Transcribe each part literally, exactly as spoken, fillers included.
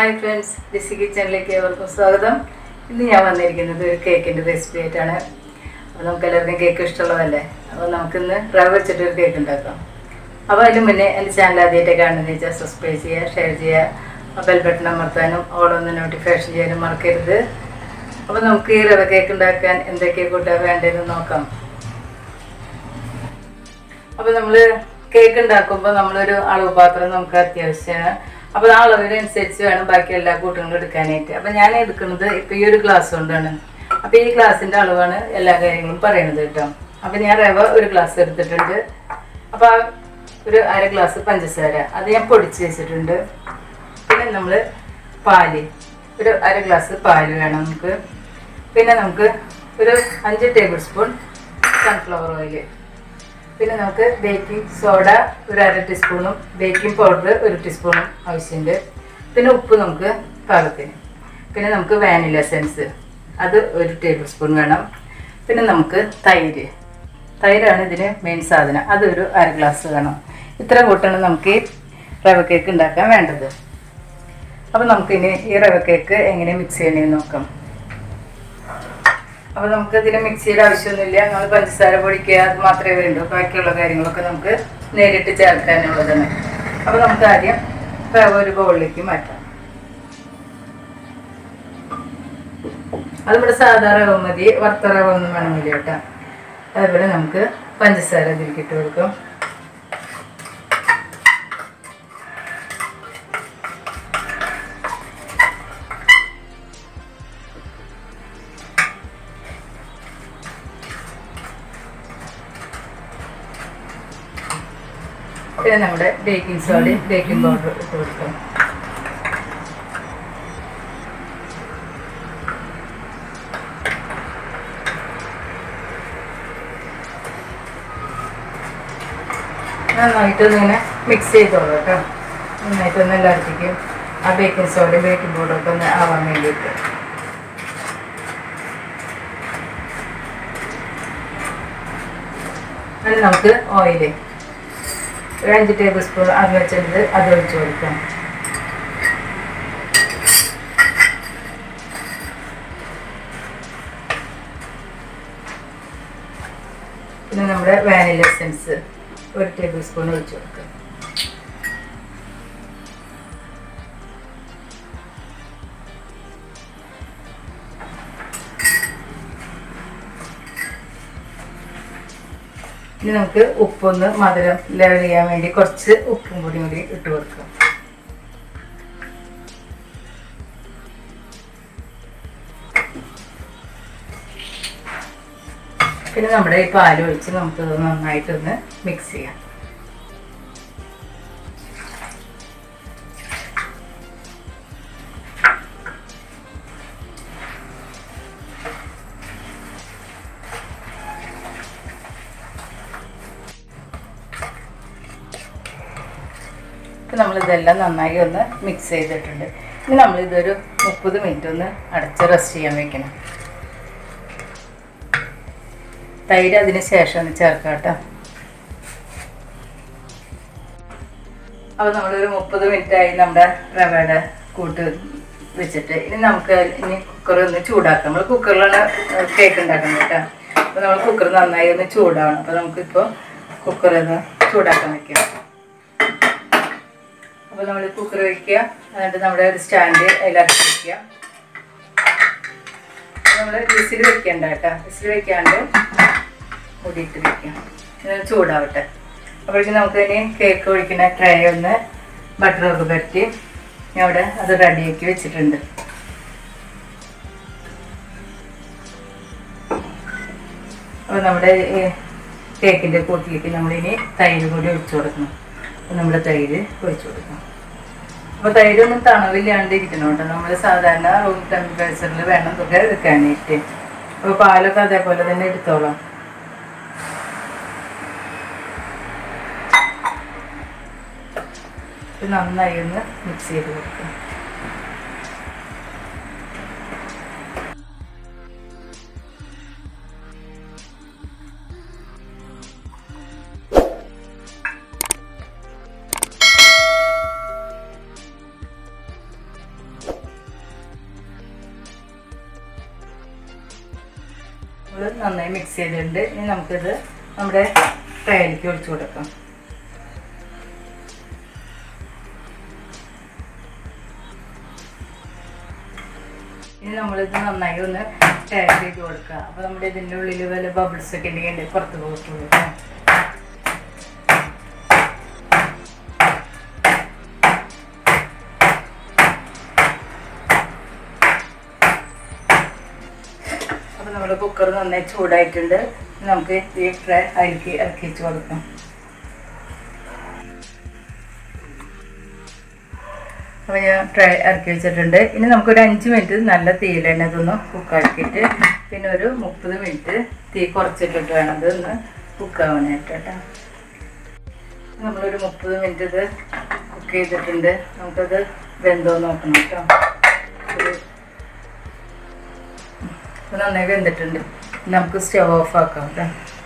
Hi friends, this is Kitchenlekku everkum swagatham. Innu njan vannirukkannathu cake inde recipe aayittaanu. Appo namukku ellarkum cake ishtamulladalle. Appo namukku innu rava vechittu oru cake undakkam. Appo adinu munne ende channel adiyayittu kannunnu subscribe cheya, share cheya, bell button amarthanum, all on notification cheyanum marakkaruthu. Appo namukku ee rava cake undakkan endokke koota vendennu nokkam. Appo nammal cake undakkumbol nammal oru alavu paatram namukku atyavashyana. അപ്പോൾ ആ അളവിനനുസരിച്ച് വേണം ബാക്കി എല്ലാ കൂട്ടുകളും എടുക്കാനായിട്ട്. അപ്പോൾ ഞാൻ എടുക്കുന്നത് ഇപ്പോൾ ഈ ഒരു ഗ്ലാസ് കൊണ്ടാണ്. അപ്പോൾ ഈ ഗ്ലാസിൻ്റെ അളവാണ് എല്ലാ കാര്യങ്ങളും പറയുന്നത് കേട്ടോ. അപ്പോൾ ഞാൻ റവ ഒരു ഗ്ലാസ് എടുത്തിട്ടുണ്ട്. അപ്പോൾ ആ ഒരു അര ഗ്ലാസ് പഞ്ചസാര അത് ഞാൻ പൊടിച്ച് വെച്ചിട്ടുണ്ട്. പിന്നെ നമ്മൾ പാല് ഒരു അര ഗ്ലാസ് പാല് വേണം നമുക്ക്. പിന്നെ നമുക്ക് ഒരു അഞ്ച് ടേബിൾ സ്പൂൺ സൺഫ്ലവർ ഓയിൽ. പിന്നെ നമുക്ക് ബേക്കിംഗ് സോഡ ഒരു അര ടീസ്പൂണും ബേക്കിംഗ് പൗഡർ ഒരു ടീസ്പൂണും ആവശ്യമുണ്ട്. പിന്നെ ഉപ്പ് നമുക്ക് പാകത്തിന്. പിന്നെ നമുക്ക് വാനില എസൻസ് അത് ഒരു ടേബിൾ സ്പൂൺ വേണം. പിന്നെ നമുക്ക് തൈര് തൈരാണ് ഇതിന് മെയിൻ സാധനം, അതൊരു അര ഗ്ലാസ് വേണം. ഇത്ര കൂട്ടാണ് നമുക്ക് ഈ റവ കേക്ക് ഉണ്ടാക്കാൻ വേണ്ടത്. അപ്പോൾ നമുക്കിനി ഈ റവ കേക്ക് എങ്ങനെ മിക്സ് ചെയ്യണമെന്ന് നോക്കാം. അപ്പോൾ നമുക്ക് ഇതിന് മിക്സിയുടെ ആവശ്യമൊന്നുമില്ല. നമ്മൾ പഞ്ചസാര പൊടിക്കുക അത് മാത്രമേ വേണ്ടൂ. ബാക്കിയുള്ള കാര്യങ്ങളൊക്കെ നമുക്ക് നേരിട്ട് ചേർക്കാനുള്ളതാണ്. അപ്പോൾ നമുക്ക് ആദ്യം റവ ഒരു ബൗളിലേക്ക് മാറ്റാം. അതിവിടെ സാധാ റവ മതി, വറുത്ത റവ ഒന്നും വേണമെന്നില്ല കേട്ടോ. അതുപോലെ നമുക്ക് പഞ്ചസാര ഇതിലേക്ക് ഇട്ട് കൊടുക്കും. പിന്നെ നമ്മുടെ ബേക്കിംഗ് സോഡയും ബേക്കിംഗ് പൗഡർ ഇട്ട് കൊടുക്കും. നന്നായിട്ടൊന്ന് ഇങ്ങനെ മിക്സ് ചെയ്തോളൂ കേട്ടോ. നന്നായിട്ടൊന്ന് എല്ലായിടത്തേക്കും ആ ബേക്കിംഗ് സോഡയും ബേക്കിംഗ് പൗഡറും ഒക്കെ ഒന്ന് ആവാൻ വേണ്ടിയിട്ട്. അത് നമുക്ക് ഓയിൽ ഒരു അഞ്ച് ടേബിൾ സ്പൂൺ അത് വെച്ചത് അത് ഒഴിച്ച് കൊടുക്കാം. പിന്നെ നമ്മുടെ വാനില എസൻസ് ഒരു ടേബിൾ സ്പൂൺ ഒഴിച്ച് കൊടുക്കാം. ഇനി നമുക്ക് ഉപ്പൊന്ന് മധുരം ലെവൽ ചെയ്യാൻ വേണ്ടി കുറച്ച് ഉപ്പും കൂടി കൂടി ഇട്ട് കൊടുക്കാം. പിന്നെ നമ്മുടെ ഈ പാൽ ഒഴിച്ച് നമുക്കത് നന്നായിട്ടൊന്ന് മിക്സ് ചെയ്യാം. നമ്മളിതെല്ലാം നന്നായി ഒന്ന് മിക്സ് ചെയ്തിട്ടുണ്ട്. ഇനി നമ്മളിതൊരു മുപ്പത് മിനിറ്റ് ഒന്ന് അടച്ച് റെസ്റ്റ് ചെയ്യാൻ വെക്കണം. തൈര് അതിന് ശേഷം ഒന്ന് ചേർക്കാം കേട്ടോ. അപ്പോൾ നമ്മളൊരു മുപ്പത് മിനിറ്റായി നമ്മുടെ റവയുടെ കൂട്ട് വെച്ചിട്ട് ഇനി നമുക്ക് ഇനി കുക്കർ ഒന്ന് ചൂടാക്കാം. നമ്മൾ കുക്കറിലാണ് കേക്ക് ഉണ്ടാക്കുന്നത് കേട്ടോ. അപ്പോൾ നമ്മൾ കുക്കർ നന്നായി ഒന്ന് ചൂടാവണം. അപ്പോൾ നമുക്കിപ്പോൾ കുക്കറൊന്ന് ചൂടാക്കാൻ വയ്ക്കാം. അപ്പോൾ നമ്മൾ കുക്കർ വയ്ക്കുക, എന്നിട്ട് നമ്മുടെ ഒരു സ്റ്റാൻഡ് അതിലാക്കി വയ്ക്കുക. നമ്മൾ വിസിൽ വെക്കേണ്ട കേട്ടോ. വിസിൽ വെക്കാണ്ട് മൂടിയിട്ട് വയ്ക്കുക. ഇത് ചൂടാവട്ടെ. അപ്പോഴേക്കും നമുക്ക് ഇനി കേക്ക് ഒഴിക്കുന്ന ട്രേ ഒന്ന് ബട്ടറൊക്കെ പറ്റി ഞാൻ അവിടെ അത് റെഡിയാക്കി വെച്ചിട്ടുണ്ട്. അപ്പോൾ നമ്മുടെ കേക്കിൻ്റെ കൂട്ടിലേക്ക് നമ്മളിനി തൈര് കൂടി ഒഴിച്ചു കൊടുക്കണം. അപ്പോൾ നമ്മുടെ തൈര് ഒഴിച്ചു കൊടുക്കാം. അപ്പോൾ തൈരൊന്നും തണവില്ലാണ്ടിരിക്കണം കേട്ടോ. നമ്മൾ സാധാരണ റൂം ടെമ്പറേച്ചറിൽ വേണം ഇതൊക്കെ എടുക്കാനായിട്ട്. അപ്പോൾ പാലൊക്കെ അതേപോലെ തന്നെ എടുത്തോളാം. നന്നായി ഒന്ന് മിക്സ് ചെയ്ത് കൊടുക്കാം. നമ്മൾ നന്നായി മിക്സ് ചെയ്തിട്ടുണ്ട്. ഇനി നമുക്കിത് നമ്മുടെ ട്രേയിലേക്ക് ഒഴിച്ചു കൊടുക്കാം. ഇനി നമ്മളിത് നന്നായി ഒന്ന് ടാപ്പ് ചെയ്ത് കൊടുക്കുക. അപ്പോൾ നമ്മുടെ ഇതിൻ്റെ ഉള്ളിൽ വല്ല ബബിൾസ് ഒക്കെ ഉണ്ടെങ്കിൽ പുറത്ത് പോകത്തുള്ളൂ. അപ്പോൾ നമ്മുടെ കുക്കർ നന്നായി ചൂടായിട്ടുണ്ട്. നമുക്ക് ഈ ഫ്രൈ അരിക്ക് ഇറക്കി വെച്ച് കൊടുക്കാം. അപ്പോൾ ഞാൻ ഫ്രൈ ഇറക്കി വെച്ചിട്ടുണ്ട്. ഇനി നമുക്കൊരു അഞ്ച് മിനിറ്റ് നല്ല തീയിൽ തന്നെ ഇതൊന്ന് കുക്കാക്കിയിട്ട് പിന്നെ ഒരു മുപ്പത് മിനിറ്റ് തീ കുറച്ചിട്ടിട്ട് വേണം ഇതൊന്ന് കുക്കാവാനായിട്ട് കേട്ടോ. നമ്മളൊരു മുപ്പത് മിനിറ്റ് ഇത് കുക്ക് ചെയ്തിട്ടുണ്ട്. നമുക്കത് വെന്തോ നോക്കണം കേട്ടോ. അപ്പോൾ നന്നായി വെന്തിട്ടുണ്ട്. നമുക്ക് സ്റ്റവ് ഓഫ് ആക്കാം കേട്ടോ.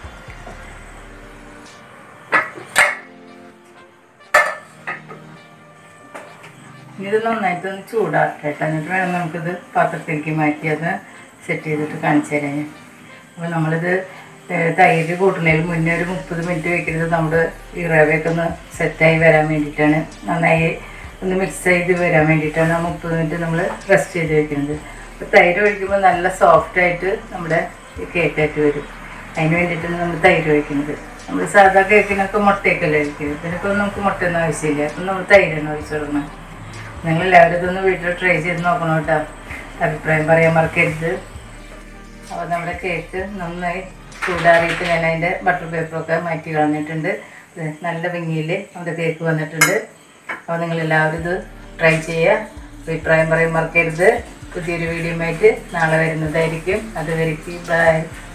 ഇത് നന്നായിട്ടൊന്ന് ചൂടാക്കട്ടെ. എന്നിട്ട് വേണം നമുക്കിത് പാത്രത്തിലേക്ക് മാറ്റി അത് സെറ്റ് ചെയ്തിട്ട് കാണിച്ചു തരാം. അപ്പോൾ നമ്മളിത് തൈര് കൂട്ടുന്നതിന് മുന്നേ ഒരു മുപ്പത് മിനിറ്റ് വയ്ക്കുന്നത് നമ്മുടെ ഈ റവയൊക്കെ ഒന്ന് സെറ്റായി വരാൻ വേണ്ടിയിട്ടാണ്, നന്നായി ഒന്ന് മിക്സ് ചെയ്ത് വരാൻ വേണ്ടിയിട്ടാണ് ആ മുപ്പത് മിനിറ്റ് നമ്മൾ റെസ്റ്റ് ചെയ്ത് വെക്കുന്നത്. അപ്പോൾ തൈര് ഒഴിക്കുമ്പോൾ നല്ല സോഫ്റ്റായിട്ട് നമ്മുടെ കേക്കായിട്ട് വരും. അതിന് വേണ്ടിയിട്ടാണ് നമ്മൾ തൈര് ഒഴിക്കുന്നത്. നമ്മൾ സാധാ കേക്കിനൊക്കെ മുട്ടയൊക്കെയല്ലേ ഒഴിക്കുന്നത്. ഇതിനൊക്കെ നമുക്ക് മുട്ടയൊന്നും ആവശ്യമില്ല. അപ്പം നമ്മൾ തൈരാണ് ഒഴിച്ചു കൊടുക്കണം. നിങ്ങളെല്ലാവരും ഇതൊന്ന് വീട്ടിൽ ട്രൈ ചെയ്ത് നോക്കണം കേട്ടോ. അഭിപ്രായം പറയാൻ മറക്കരുത്. അപ്പോൾ നമ്മുടെ കേക്ക് നന്നായി ചൂടാറിയിട്ട് ഞാൻ അതിൻ്റെ ബട്ടർ പേപ്പറൊക്കെ മാറ്റി കളഞ്ഞിട്ടുണ്ട്. നല്ല ഭംഗിയിൽ നമ്മുടെ കേക്ക് വന്നിട്ടുണ്ട്. അപ്പോൾ നിങ്ങളെല്ലാവരും ഇത് ട്രൈ ചെയ്യുക. അഭിപ്രായം പറയാൻ മറക്കരുത്. പുതിയൊരു വീഡിയോ ആയിട്ട് നാളെ വരുന്നതായിരിക്കും. അതുവരേക്കും ബൈ.